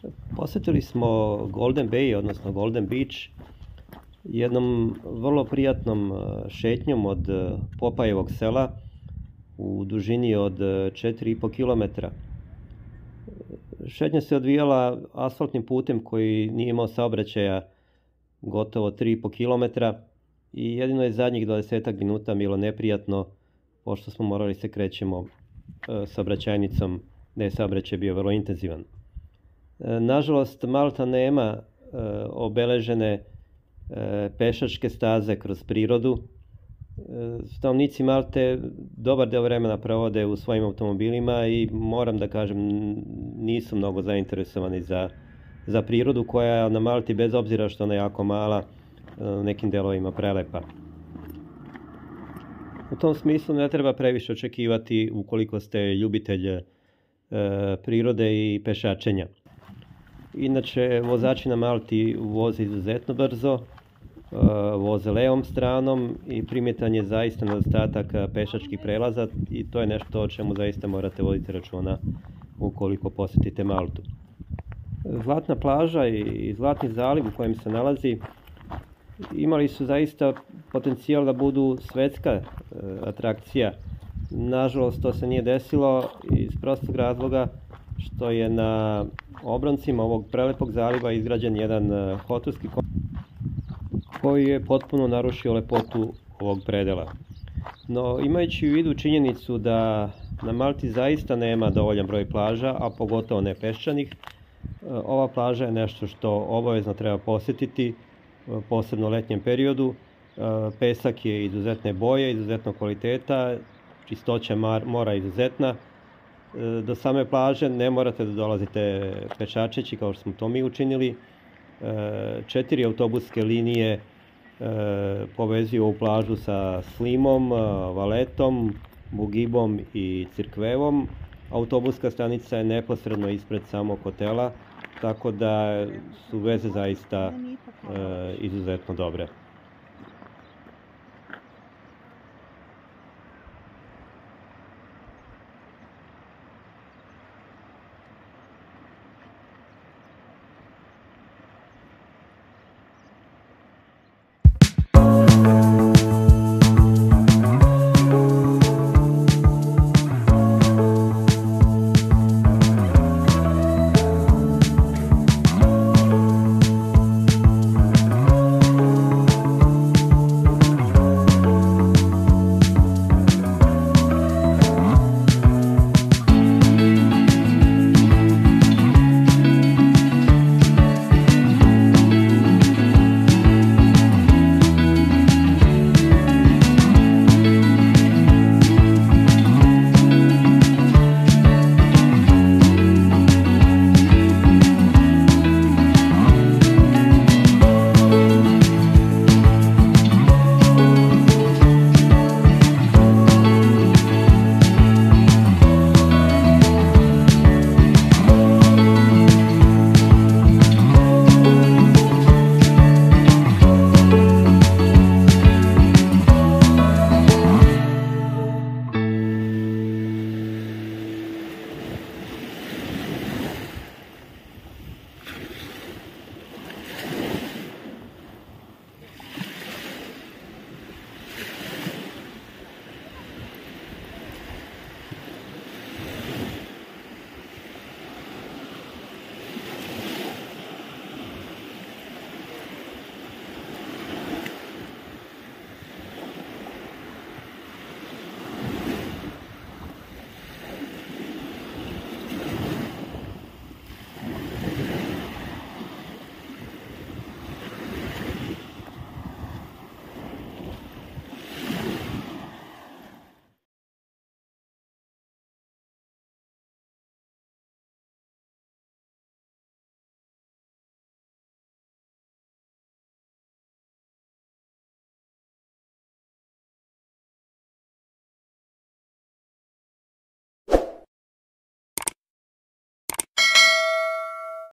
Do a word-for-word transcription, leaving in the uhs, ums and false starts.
Posjetili smo Golden Bay, odnosno Golden Beach, jednom vrlo prijatnom šetnjom od Popajevog sela u dužini od četiri i po kilometra. Šetnja se odvijala asfaltnim putem koji nije imao saobraćaja gotovo tri i po kilometra i jedino je zadnjih dvadesetak minuta bilo neprijatno, pošto smo morali se krećemo saobraćajnicom, gde je saobraćaj bio vrlo intenzivan. Nažalost, Malta nema obeležene pešačke staze kroz prirodu. Stanovnici Malte dobar deo vremena provode u svojim automobilima i moram da kažem nisu mnogo zainteresovani za, za prirodu koja na Malti, bez obzira što ona je jako mala, nekim delovima prelepa. U tom smislu ne treba previše očekivati ukoliko ste ljubitelj e, prirode i pešačenja. Inače, vozači na Malti voze izuzetno brzo, voze levom stranom i primjetan je zaista nedostatak pešačkih prelaza i to je nešto o čemu zaista morate voditi računa ukoliko posjetite Maltu. Zlatna plaža i Zlatni zaliv u kojem se nalazi imali su zaista potencijal da budu svetska atrakcija. Nažalost, to se nije desilo iz prostog razloga što je na obroncima ovog prelepog zaliva izgrađen jedan hotelski kompleks koji je potpuno narušio lepotu ovog predela. No, imajući u vidu činjenicu da na Malti zaista nema dovoljan broj plaža, a pogotovo ne peščanih, ova plaža je nešto što obavezno treba posjetiti, posebno u letnjem periodu. Pesak je izuzetne boje, izuzetnog kvaliteta, čistoća mora izuzetna. Do same plaže ne morate da dolazite pešačeći kao što smo to mi učinili. Četiri autobuske linije povezuju ovu plažu sa Slimom, Valetom, Bugibom i Crkvevom. Autobuska stanica je neposredno ispred samog hotela, tako da su veze zaista izuzetno dobre.